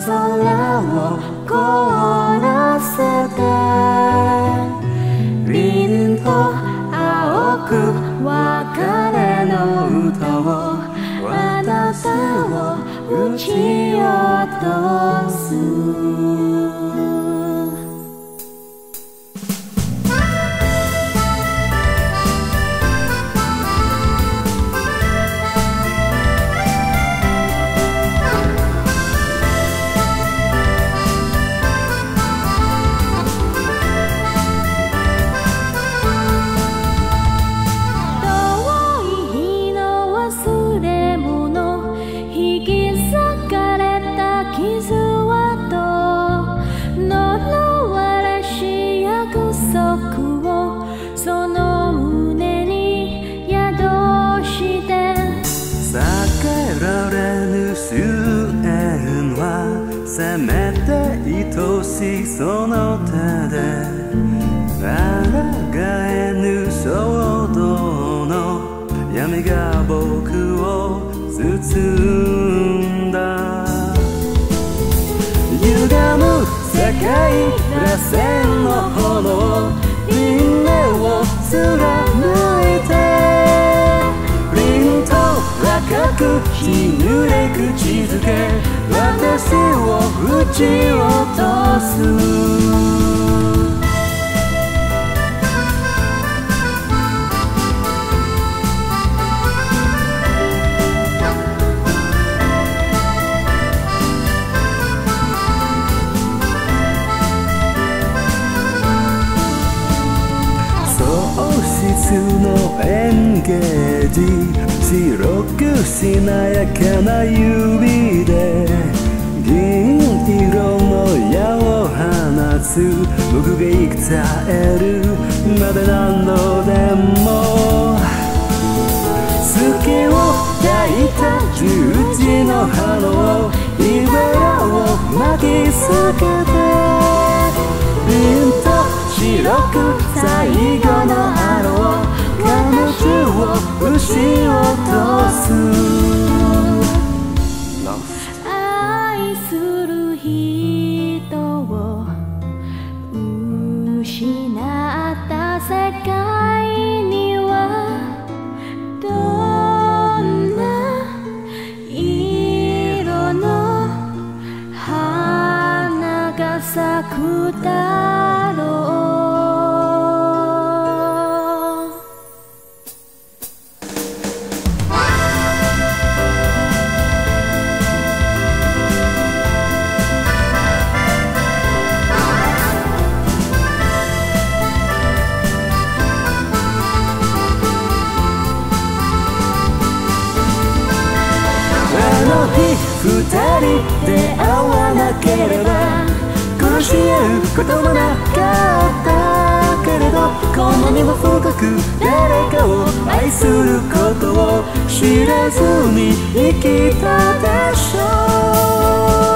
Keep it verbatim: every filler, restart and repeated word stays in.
空を凍らせて凛と青く別れの歌をあなたを撃ち落とすせめて愛しいその手で抗えぬ衝動の闇が僕を包んだ歪む世界螺旋の炎輪廻を貫いて凛と赤く血濡れ口づけ私を撃ち落とす喪失のエンゲージ白くしなやかな指で銀色の矢を放つ僕が生き絶えるまで何度でも月を抱いた十字の花を指輪を巻きつけて凛と白く最後のアロー彼女を撃ち落とす愛する人を失った世界にはどんな色の花が咲くだろう二人出会わなければ殺し合うこともなかったけれどこんなにも深く誰かを愛することを知らずに生きたでしょう